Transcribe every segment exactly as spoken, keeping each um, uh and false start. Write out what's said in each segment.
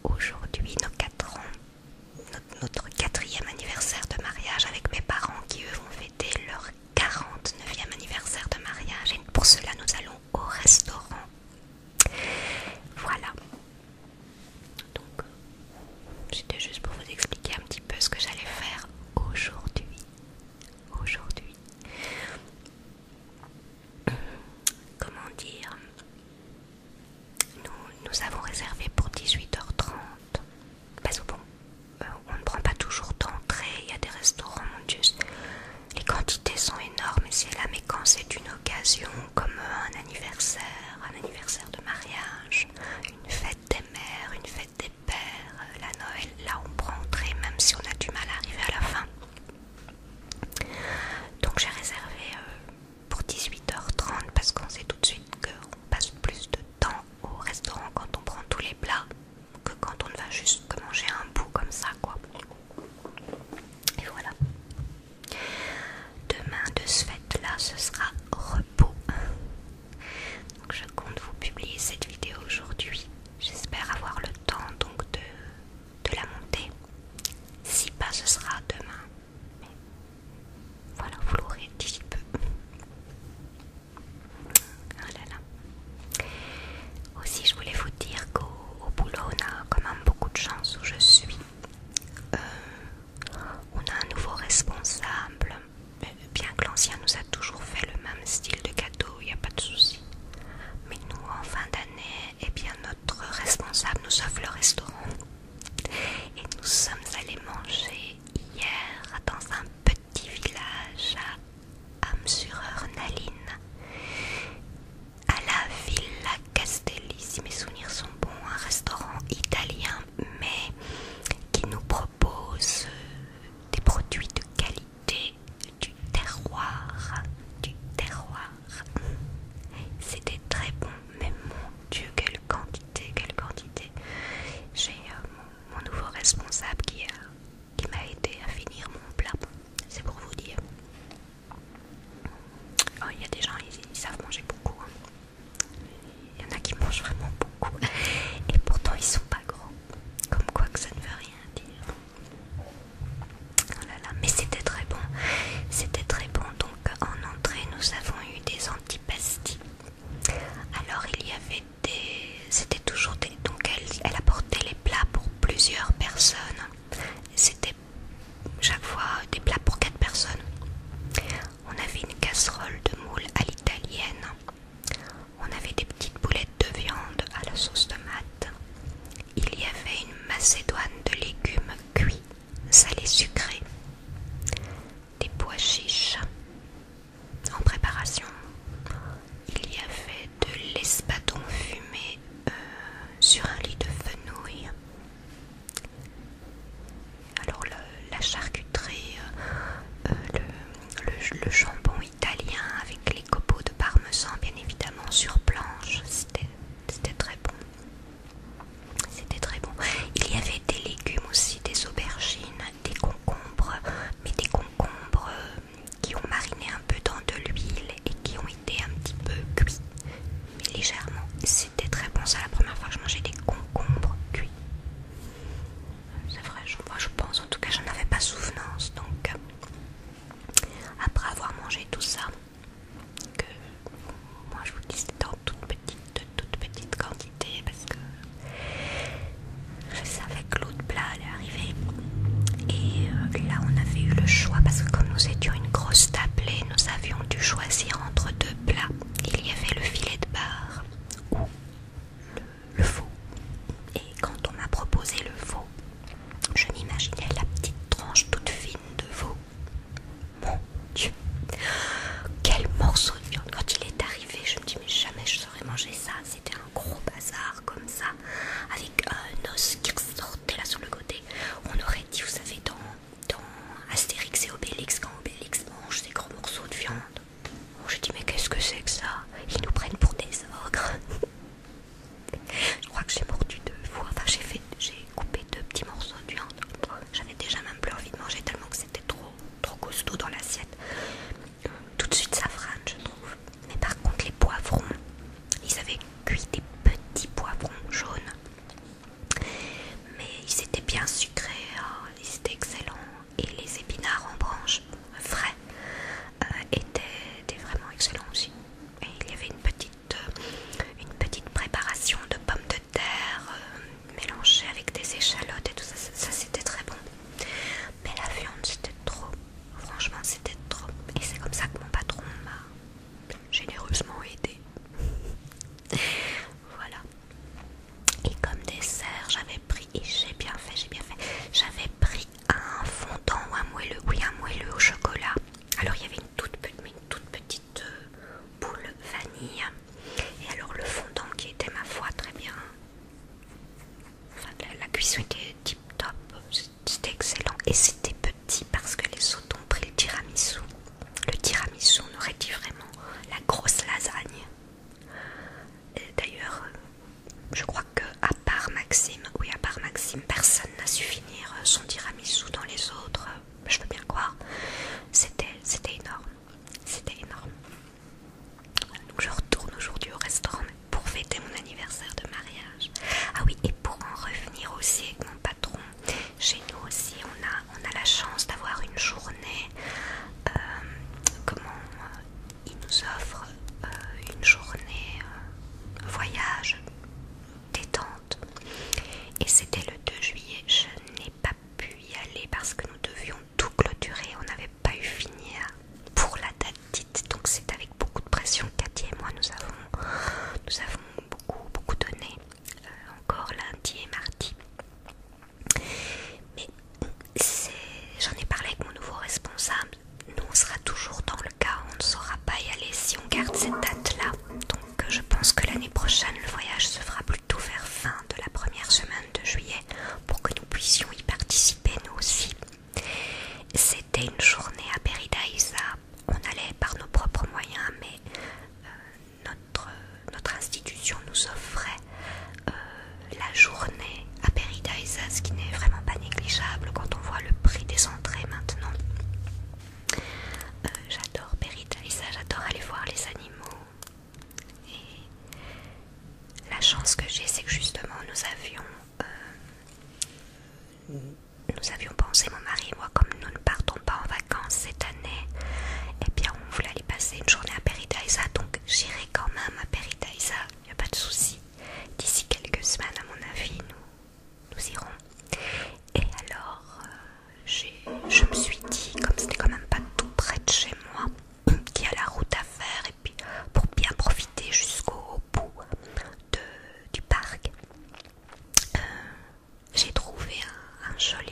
aujourd'hui nos quatre ans, notre, notre quatrième anniversaire de mariage avec mes parents qui eux vont fêter leur quarante-neuvième anniversaire de mariage. Et pour cela nous allons au restaurant. Voilà. Donc c'était juste pour vous expliquer un petit peu ce que j'allais faire aujourd'hui. Aujourd'hui. Comment dire, nous, nous avons réservé pour dix-huit heures trente. Parce que bon, euh, on ne prend pas toujours d'entrée. Il y a des restaurants, mon Dieu, les quantités sont énormes ici et là, mais quand c'est une occasion comme un anniversaire, un anniversaire de mariage, une fête des mères, une fête des pères, la Noël, là on prend entrée même si on a du mal à arriver à la fin. Donc j'ai réservé euh, pour dix-huit heures trente parce qu'on sait tout de suite qu'on passe plus de temps au restaurant quand on prend tous les plats que quand on va juste que manger un bout comme ça quoi. Et voilà. Demain de ce fait là ce sera repos. Donc je compte vous publier cette vidéo aujourd'hui. J'espère avoir le temps donc de, de la monter. Si pas ce sera demain. Mais voilà, vous l'aurez d'ici peu. Oh là là. Aussi je voulais vous dire qu'au au boulot on a quand même beaucoup de chance Et comme dessert, j'avais pris, et j'ai bien fait, j'ai bien fait, j'avais pris un fondant ou un moelleux, oui un moelleux au chocolat. Alors il y avait une toute, une toute petite euh, boule vanille, et alors le fondant qui était ma foi très bien. Enfin, la, la cuisson était tip top, c'était excellent, et c'était petit parce que les autres ont pris le tiramisu. Le tiramisu, on aurait dit vraiment la grosse lasagne. D'ailleurs, je crois que à part Maxime, oui à part Maxime, personne n'a su finir son tiramisu dans les autres. Je peux bien croire. C'était, c'était énorme. C'était énorme. Donc je retourne aujourd'hui au restaurant pour fêter mon anniversaire de mariage. Ah oui, et pour en revenir aussi avec mon patron, chez nous aussi on a, on a la chance d'avoir une journée. Euh, comment euh, il nous offre euh, une journée euh, voyage détente. Et c'était le deux juillet. Je n'ai pas pu y aller parce que nous devions tout clôturer. On n'avait pas eu fini pour la date dite. Donc c'est avec beaucoup de pression. Cathy et moi nous avons, nous avons beaucoup, beaucoup donné. Euh, encore lundi et mardi. Mais j'en ai parlé avec mon nouveau responsable. Nous on sera toujours dans le cas. On ne saura pas y aller si on garde cette date là. Donc je pense que l'année prochaine le voyage se fera plutôt vers fin de la première semaine de juillet pour que nous puissions y participer nous aussi. C'était une journée à Peridaïsa. On allait par nos propres moyens, mais euh, notre, notre institution nous offrait euh, la journée à Peridaïsa, ce qui n'est vraiment pas négligeable quand on voit le prix des entrées maintenant. Euh, j'adore Peridaïsa, j'adore aller voir les animaux. Et la chance que j'ai, c'est que justement nous avions euh, nous avions pensé, mon mari et moi, comme nous ne partons pas en vacances cette année, eh bien on voulait aller passer une journée à Peridaïsa, donc j'irai quand même à Peridaïsa, il n'y a pas de souci. D'ici quelques semaines, à mon avis, nous, nous irons. Et alors, euh, j'ai, je me suis dit, comme c'était quand même pas tout près de chez moi, qu'il y a la route à faire, et puis pour bien profiter jusqu'au bout de, du parc, euh, j'ai trouvé un, un joli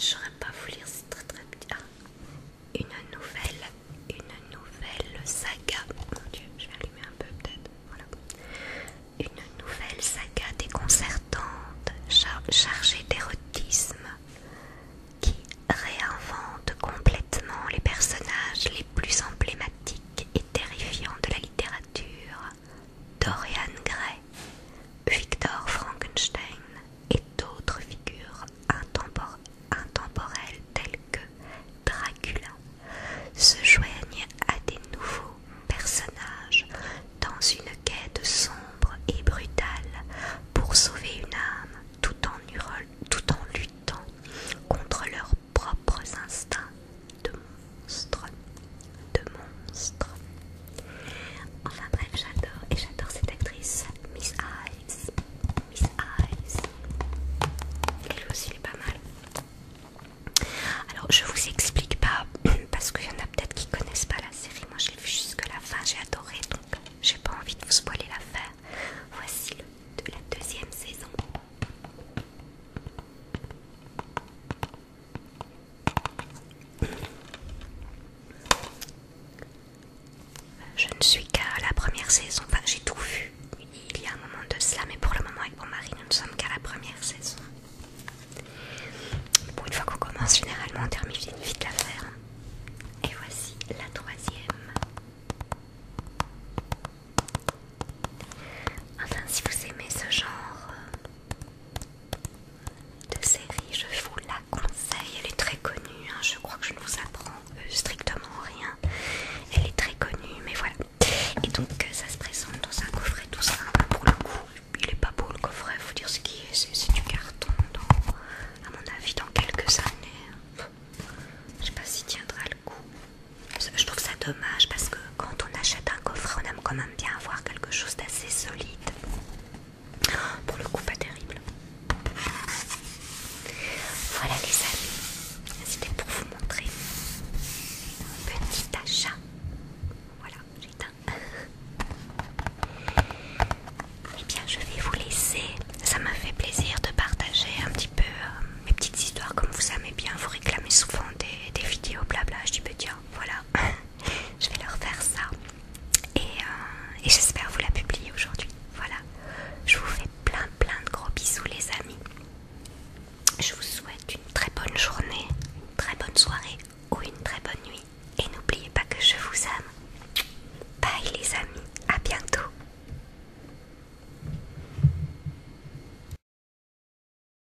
J'aurais